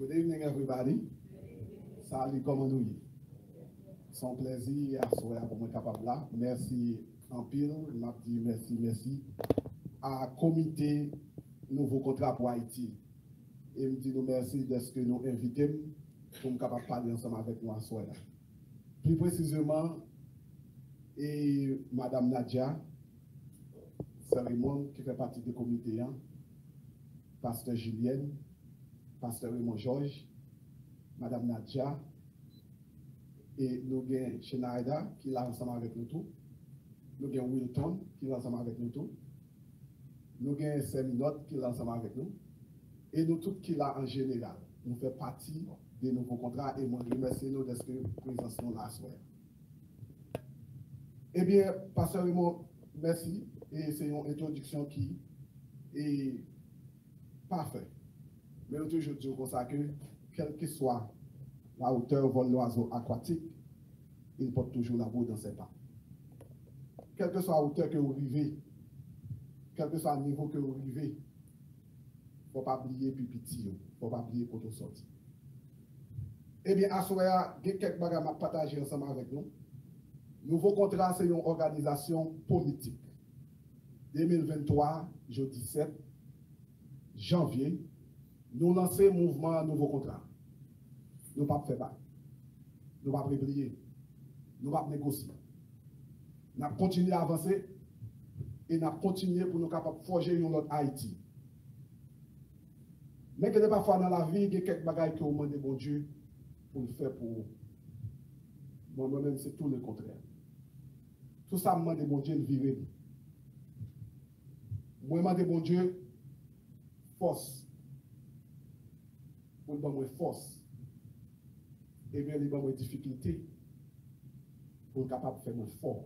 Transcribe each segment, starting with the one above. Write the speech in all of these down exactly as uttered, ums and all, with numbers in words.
Good evening, everybody. Salut, comment nous y? Son plaisir à souhait pour moi capable là. Merci en pile, m'a dit merci, merci à comité nouveau contrat pour Haïti. Et me dit nous merci de ce que nous invitons pour nous capable parler ensemble avec nous à soir là. Plus précisément, et Madame Nadia, c'est Raymond qui fait partie du comité, hein, Pasteur Julienne, Pasteur Raymond Georges, Madame Nadia, et nous avons Shenaida qui est là ensemble avec nous tous. Nous avons Wilton qui est là ensemble avec nous tous. Nous avons Seminot qui est là ensemble avec nous. Et nous tous qui est là en général. Nous faisons partie des nouveaux contrats et moi je remercie nous de ce que présence nous là soir. Eh bien, Pasteur Raymond, merci. Et c'est une introduction qui est parfaite. Mais je toujours dis comme ça que, quelle que soit la hauteur vol l'oiseau aquatique, il porte toujours la boue dans ses pas. Quelle que soit la hauteur que vous vivez, quel que soit le niveau que vous vivez, il ne faut pas oublier pipiti, il ne faut pas oublier pour tout sortir. Eh bien, à ce moment-là, il y a quelques bagages à partager ensemble avec nous. Nouveau contrat, c'est une organisation politique. deux mille vingt-trois, jeudi sept janvier, nous lançons le mouvement Nouveau Contrat. Nous ne pouvons pas faire ça. Nous ne pouvons pas prier. Nous ne pouvons pas négocier. Nous allons continuer à avancer et nous allons continuer pour nous capables de forger une autre Haïti. Mais que parfois dans la vie, il y a quelques bagages que vous demandez bon Dieu pour le faire pour vous. Moi-même, c'est tout le contraire. Tout ça, je demande bon Dieu de vivre. Moi, je demande bon Dieu force. Pour lui donner force. Et bien, lui donner difficulté pour être capable de faire mon fort.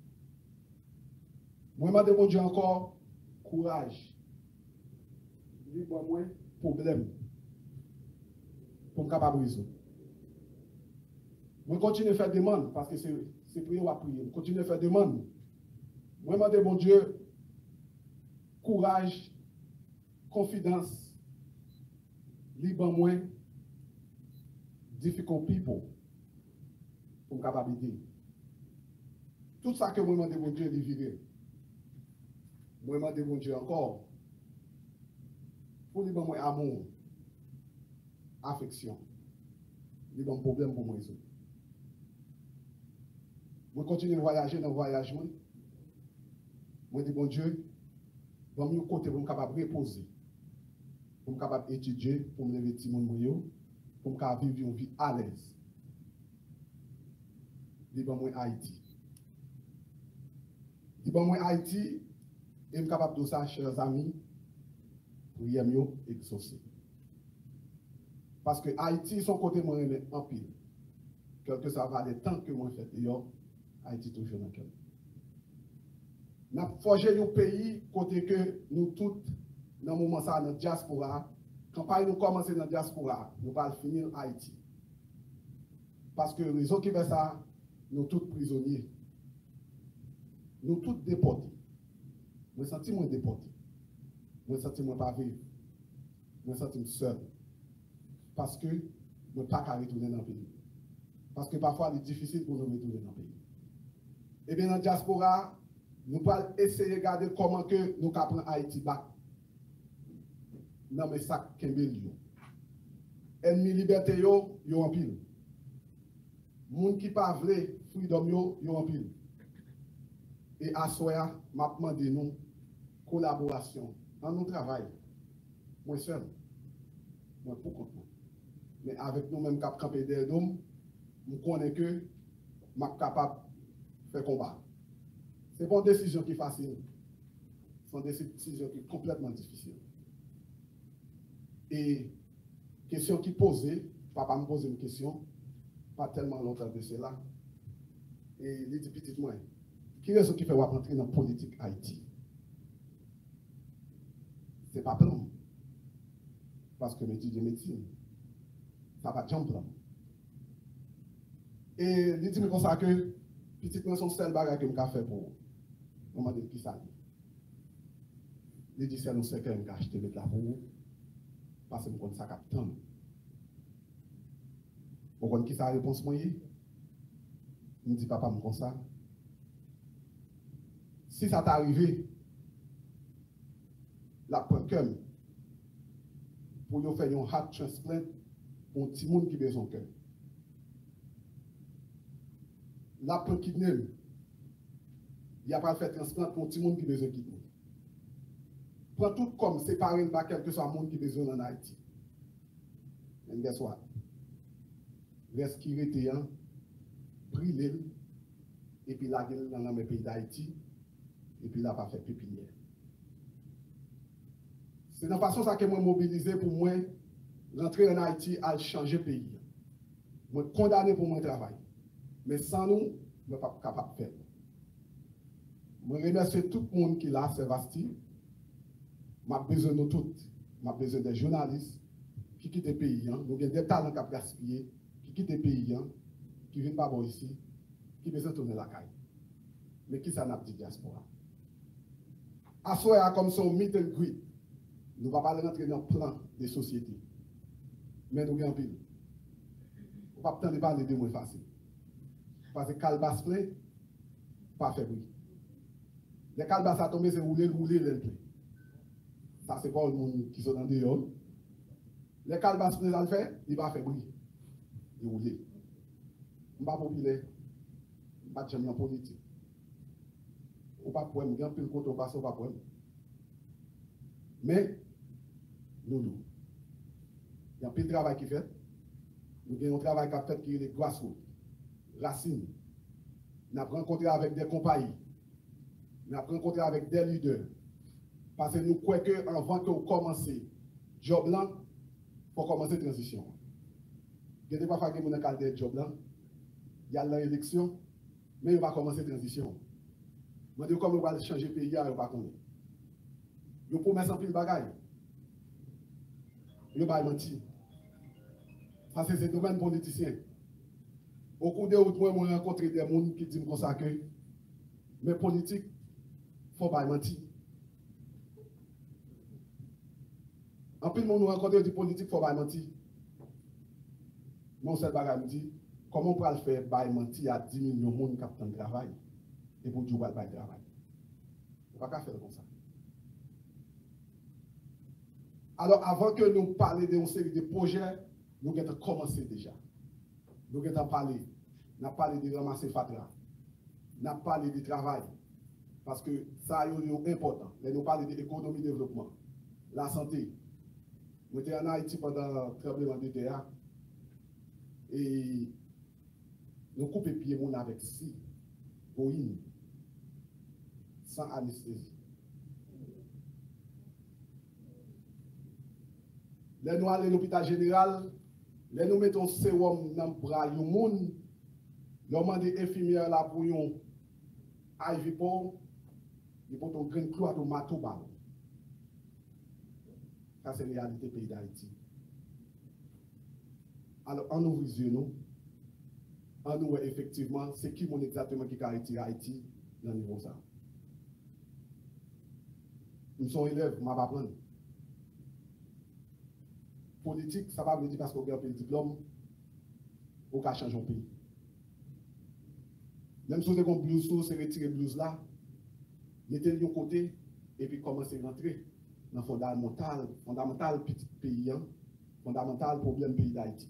Moi, je demande bon Dieu encore courage. Lui donner problème pour être capable de résoudre. Moi, je continue à faire des demandes parce que c'est prier ou à prier. Je continue à faire des demandes. Moi, je demande bon Dieu courage, confidence, libre moins, difficult people, pour me capable d'aider. Tout ça que moi demande mon Dieu de vivre. Moi demande mon Dieu encore, pour libre moins amour, affection, libre problème pour moi résoudre. Moi continue à voyager dans le voyage. Moi dis bon Dieu, dans mon côté pour me capable de reposer, pour me capable d'étudier, pour me lever mon moyo, pour me capable vivre une vie à l'aise. Libre moi Haïti. Libre moi Haïti, et me capable de ça, chers amis, pour y mieux exaucer. Parce que Haïti, son côté moi en pile. Quel que ça va les temps que moi fait d'ailleurs, Haïti toujours dans quel. Nous avons forgé un pays côté que nous tous, dans le moment ça, dans la diaspora, quand nous commençons dans la diaspora, nous allons finir en Haïti. Parce que les autres qui font ça, nous tous prisonniers. Nous tous déportés. Nous sentons moins déportés. Nous sentons moins pas vivre. Nous sentons seuls. Parce que nous ne pouvons pas retourner dans le pays. Parce que parfois, il est difficile pour nous retourner dans le pays. Et bien, dans la diaspora, nous allons essayer de regarder comment que nous apprenons Haïti back. Non, mais ça, Kembel, yo. Ennemi liberté, yo, yo en pile. Moun qui pas vle, freedom, yo, yo en pile. Et à soya, m'a demandé nous collaboration. Dans nos travail, moi seul, moi pour compte. Mais avec nous-mêmes, cap camper derrière nous, nous connaissons que je suis capable de faire combat. Ce n'est pas une décision qui est facile. C'est une décision qui est complètement difficile. Et question qui posée, papa me pose une question, pas tellement longtemps de cela. Et il dit petit moins, qui est ce qui fait rentrer dans la politique Haïti? Ce n'est pas plan. Parce que m'étudier médecine, ça va jamais plan. Et il dit comme ça que petit moins son seul bagage que je fait pour vous. On m'a dit qui ça? Il dit c'est nous c'est que je acheté mettre la pour vous. Parce que je connais ça captain. Vous comprenez qui ça la réponse moyenne? Je dis papa, comme ça. Si ça t'est arrivé, la preuve pour nous faire un heart transplant pour un petit monde qui a besoin de cœur. La preuve kidney, il n'y a pas fait transplant pour un petit monde qui a besoin de kidney. Prends tout comme séparer par quel que soit le monde qui a besoin en Haïti. And guess what? Respirer tes gens, brûler, et puis la gueule dans le pays d'Haïti, et puis là, pas faire pépinière. C'est de la façon ça que moi mobilisé pour moi rentrer en Haïti à changer le pays. Moi condamné pour mon travail. Mais sans nous, je ne suis pas capable de faire. Je remercie tout le monde qui l'a, Sébastien. Je suis besoin de tout. Je suis besoin des journalistes qui quittent le pays. Nous avons des talents qui ont gaspillé, qui quittent le pays, qui ne viennent pas ici, qui ont besoin de tourner la caille. Mais qui ça n'a pas dit diaspora? À soi, comme son meet and greet, nous ne pouvons pas rentrer dans le plan des sociétés. Mais nous avons pile. On ne peut pas parler de moins facile. Parce que Calbas plein, pas fait bruit. Les Calbas à tomber, c'est rouler, rouler, le ça, c'est pas le monde qui sont dans des dehors. Les Calbas plein, ça le fait, il va faire bruit. Il roule. Je ne suis pas populaire. Je ne suis pas de politique. On ne peut pas poème, il y a un peu de côté, on passe, on pas poème. Mais, nous, nous, il y a un peu de travail qui fait. Nous avons un travail qui a fait qui est les grassroots, racines. Nous avons rencontré avec des compagnies. Nous avons rencontré avec des leaders. Parce que nous croyons qu'avant que vous commenciez, job là, il faut commencer la transition. Il y a des fois que vous avez des job là, il y a l'élection, mais il va commencer la transition. Je dis comme on va changer le pays, il ne va pas connaître. Il faut mettre en pile de bagaille. Il va mentir. Ça, c'est le domaine politicien. Au cours de route, moi, j'ai rencontré des gens qui disent comme ça que mais politique, il ne faut pas mentir. En plus, nous rencontrons des politiques, il ne faut pas mentir. Mon seul bagage me dit, comment on peut le faire pour mentir à dix millions de monde qui ont de travail et pour dire qu'il n'y a pas de travail. On ne peut pas faire comme ça. Alors, avant que nous parlions d'une série de projets, nous avons commencé déjà. Nous avons parlé. Nous avons parlé de ramasser Fatra. Nous avons parlé du travail. Parce que ça est important. Nous parlons de l'économie et développement. La santé. Nous étions en Haïti pendant le tremblement de terre. Et nous coupons les pieds avec six boïnes sans anesthésie. Là, nous allons à l'hôpital général, là, nous mettons sérum dans le bras du monde, nous demandons des infirmières là pour un I V pour, ils portent un grain de clou à ton matou. Ça, c'est la réalité du pays d'Haïti. Alors, en nous visionnons, en nous, effectivement, c'est qui mon exactement qui caractérise Haïti dans le niveau ça. Nous sommes élèves, je ne vais pas apprendre. Politique, ça va me dire parce qu'on a un diplôme, on peut changer le pays. Même si vous avez un blouse, c'est retirer le blouse là, mettez-le de côté et puis commencez à rentrer dans le fondamental, fondamental petit pays, fondamental problème pays d'Haïti.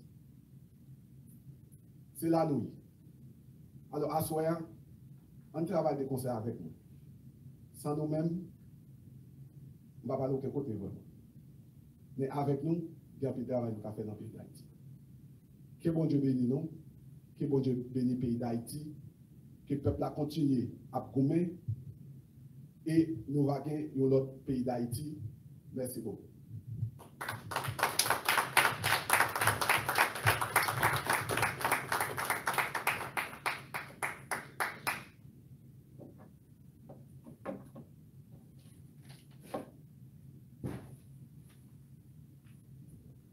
C'est là nous. Alors, à soi, on travaille de concert avec nous. Sans nous-mêmes, on ne va pas aller aucun côté vraiment. Mais avec nous, il y a un travail qu'on a fait dans le pays d'Haïti. Que bon Dieu bénisse nous, que bon Dieu bénisse le pays d'Haïti, que le peuple a continué à gommer et nous va gagner dans l'autre pays d'Haïti. Merci beaucoup.